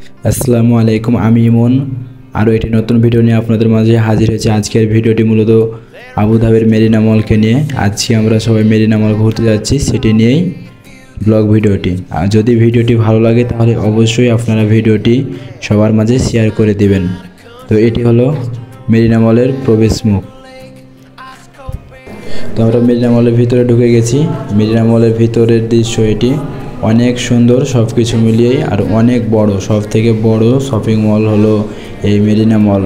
আসসালামু আলাইকুম, আমি ইমন। আরও একটি নতুন ভিডিও নিয়ে আপনাদের মাঝে হাজির হয়েছে। আজকের ভিডিওটি মূলত আবুধাবির মেরিনা মলকে নিয়ে। আজকে আমরা সবাই মেরিনা মল ঘুরতে যাচ্ছি, সেটি নিয়েই ব্লগ ভিডিওটি। আর যদি ভিডিওটি ভালো লাগে তাহলে অবশ্যই আপনারা ভিডিওটি সবার মাঝে শেয়ার করে দিবেন। তো এটি হলো মেরিনা মলের প্রবেশ মুখ। তো আমরা মেরিনা মলের ভিতরে ঢুকে গেছি। মেরিনা মলের ভিতরের দৃশ্য এটি অনেক সুন্দর, সব কিছু মিলিয়েই আর অনেক বড়। সব থেকে বড় শপিং মল হলো এই মেরিনা মল।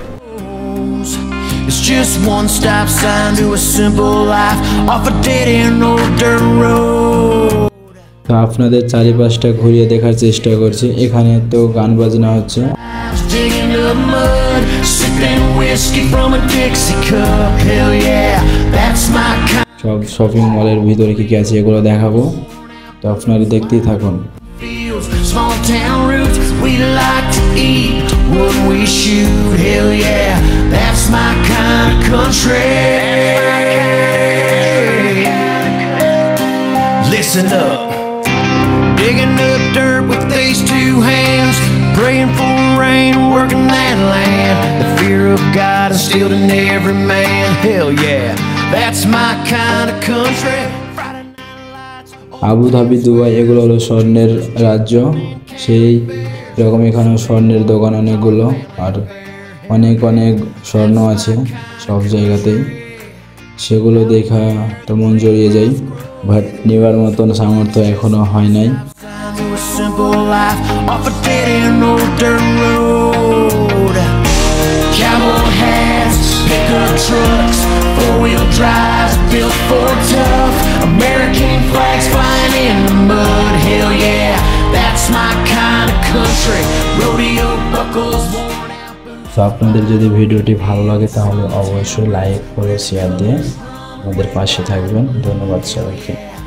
It's just one stop sign to a simple life off a dead end old dirt road. তো আপনাদের চারিপাশটা ঘুরিয়ে দেখার চেষ্টা করছি। এখানে তো গান বাজনা হচ্ছে। Digging up mud, sipping whiskey from a Dixie cup. Hell yeah, that's my kind. সব শপিং মলের ভিতরে কি কি আছে এগুলো দেখাবো, তো আপনারা দেখতেই থাকুন। Fields, small town roots, we like to eat what we shoot. Hell yeah, that's my kind of country. Listen up, digging up dirt with these two hands, praying for rain, working that land. The fear of God instilled in every man. Hell yeah, that's my kind of country. Abu Dhabi, Dubai এগুলো হলো স্বর্ণের রাজ্য। সেই রকম এখানেও স্বর্ণের দোকান অনেকগুলো, আর অনেক অনেক স্বর্ণ আছে সব জায়গাতেই। সেগুলো দেখা তো মন জড়িয়ে যায়, বাট নেওয়ার মতন সামর্থ্য এখনো হয় নাই। Four-wheel drives built for tough American flags flying in the mud. Hell yeah, that's my kind of country. Rodeo buckles worn out boots. তো আপনাদের যদি ভিডিওটি ভালো লাগে তাহলে অবশ্যই লাইক করে শেয়ার দিয়ে আমাদের পাশে থাকবেন। ধন্যবাদ সবাইকে।